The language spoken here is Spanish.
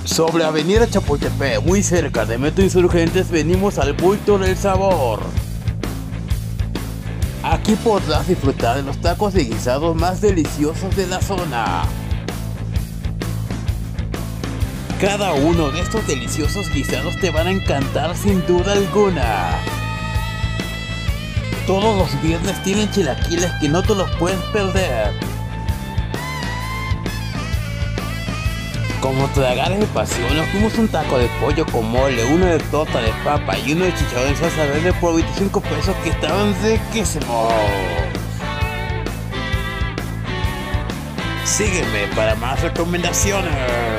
Sobre Avenida Chapultepec, muy cerca de Metro Insurgentes, venimos al Bulto del Sabor. Aquí podrás disfrutar de los tacos de guisados más deliciosos de la zona. Cada uno de estos deliciosos guisados te van a encantar sin duda alguna. Todos los viernes tienen chilaquiles que no te los puedes perder. Como tragares de pasión, nos fuimos un taco de pollo con mole, uno de torta de papa y uno de chicharrón en salsa verde por 25 pesos que estaban riquísimos. Sígueme para más recomendaciones.